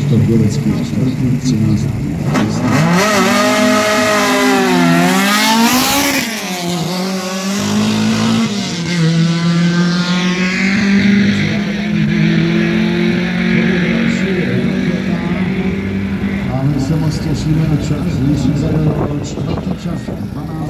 Krištof Govecký, 4. 13. A my se moc těšíme na čas, když zavedl 4. čas 12.